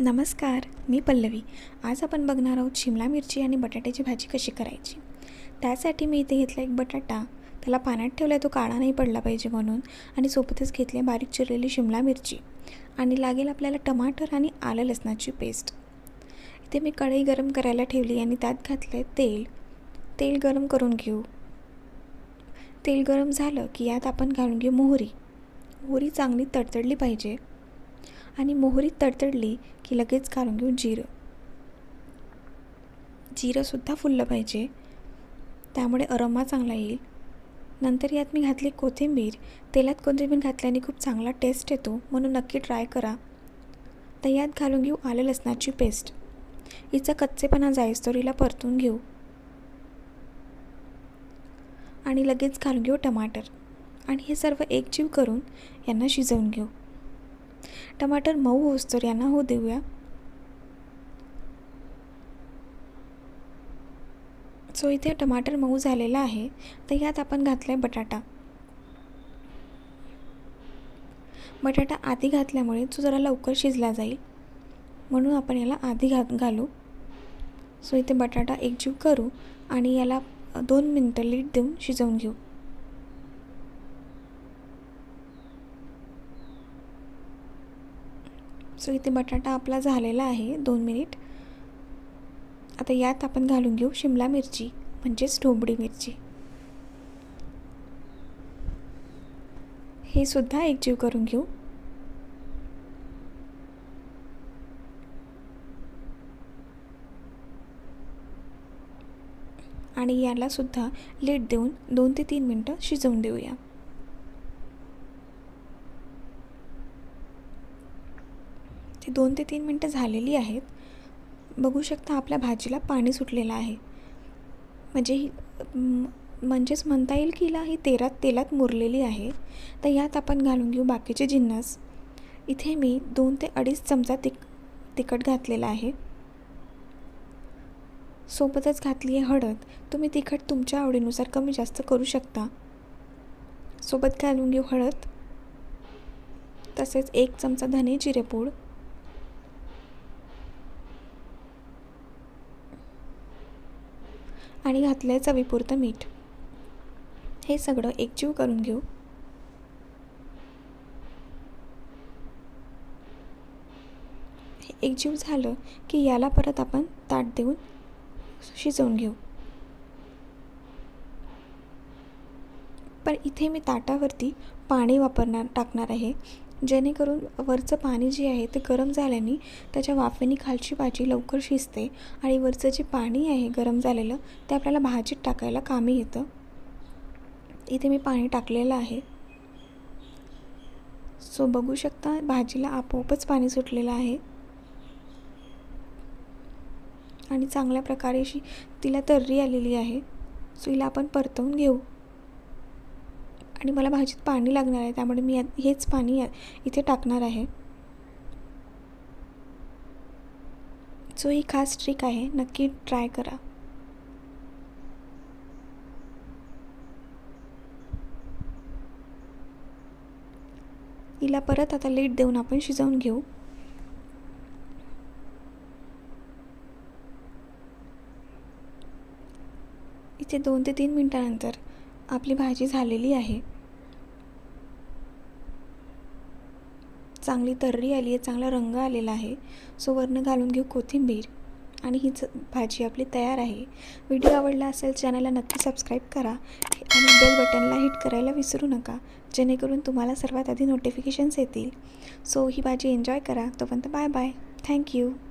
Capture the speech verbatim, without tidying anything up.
नमस्कार, मी पल्लवी. आज आपण बघणार आहोत शिमला मिरची आणि बटाट्याची भाजी कशी करायची. त्यासाठी मी इथे घेतला एक बटाटा, त्याला पाण्यात ठेवला तो काळा नाही पडला पाहिजे म्हणून, आणि सोबतच घेतली बारीक चिरलेली शिमला मिरची आणि लागेल आपल्याला टमाटर आणि आलं लसणाची पेस्ट. इथे मी कढई गरम करायला ठेवली आणि त्यात घातले तेल. तेल गरम करून घेऊ. तेल गरम झालं की यात आपण घालून घेऊ मोहरी. मोहरी चांगली तडतडली पाहिजे आणि मोहरी तडतडली की लगेच घालून घेऊ जिरं. जिरंसुद्धा फुललं पाहिजे, त्यामुळे अरोमा चांगला येईल. नंतर यात मी घातली कोथिंबीर. तेलात कोथिंबीर घातल्याने खूप चांगला टेस्ट येतो, म्हणून नक्की ट्राय करा. तर यात घालून घेऊ आलं लसणाची पेस्ट. हिचा कच्चेपणा जाईस्तोवर हिला परतून घेऊ आणि लगेच घालून घेऊ टमाटर आणि हे सर्व एकजीव करून यांना शिजवून घेऊ. टमाटर मऊ होईस्तोवर यांना होऊ देऊया. सो इथे टमाटर मऊ झालेला आहे, तर यात आपण घातला आहे बटाटा. बटाटा आधी घातल्यामुळे तो जरा लवकर शिजला जाईल, म्हणून आपण याला आधी घा घालू. सो इथे बटाटा एकजीव करू आणि याला दोन मिनटं लीड देऊन शिजवून घेऊ. सो इथे बटाटा आपला झालेला आहे दोन मिनिट. आता यात आपण घालून घेऊ शिमला मिरची म्हणजेच ढोबळी मिरची. हे सुद्धा एकजीव करून घेऊ. आणि याला सुद्धा लीड देऊन दोन ते तीन मिनटं शिजवून देऊया. ते दोन ते तीन मिनटं झालेली आहेत. बघू शकता आपल्या भाजीला पाणी सुटलेलं आहे, म्हणजे म्हणजेच म्हणता येईल की हिला ही तेलात तेलात मुरलेली आहे. तर यात आपण घालून घेऊ बाकीचे जिन्नस. इथे मी दोन ते अडीच चमचा तिक तिखट घातलेला आहे. सोबतच घातली आहे हळद. तुम्ही तिखट तुमच्या आवडीनुसार कमी जास्त करू शकता. सोबत घालून घेऊ हळद, तसेच एक चमचा धने जिरेपूड, आणि घातलं आहे चवीपुरतं मीठ. हे सगळं एकजीव करून घेऊ. हे एकजीव झालं की याला परत आपण ताट देऊन शिजवून घेऊ. पण इथे मी ताटावरती पाणी वापरणार टाकणार आहे, जेणेकरून वरचं पाणी जे आहे ते गरम झाल्याने त्याच्या वाफेने खालची भाजी लवकर शिजते आणि वरचं जे पाणी आहे गरम झालेलं ते आपल्याला भाजीत टाकायला कामी येतं. इथे मी पाणी टाकलेलं आहे. सो बघू शकता भाजीला आपोआपच पाणी सुटलेलं आहे आणि चांगल्या प्रकारे अशी तिला तर्री आलेली आहे. सो हिला आपण परतवून घेऊ. आणि मला भाजीत पाणी लागणार आहे, त्यामुळे मी हेच पाणी इथे टाकणार आहे. सो ही खास ट्रिक आहे, नक्की ट्राय करा. हिला परत आता लीड देऊन आपण शिजवून घेऊ. इथे दोन ते तीन मिनिटानंतर आपली भाजी झालेली आहे. चांगली तर्री आली आहे, चांगला रंग आलेला आहे. सो वरनं घालून घेऊ कोथिंबीर आणि ही भाजी आपली तयार आहे. व्हिडिओ आवडला असेल चॅनलला नक्की सबस्क्राईब करा आणि बेल बटनला हिट करायला विसरू नका, जेणेकरून तुम्हाला सर्वात आधी नोटिफिकेशन्स येतील. सो ही भाजी एन्जॉय करा. तोपर्यंत बाय बाय. थँक्यू.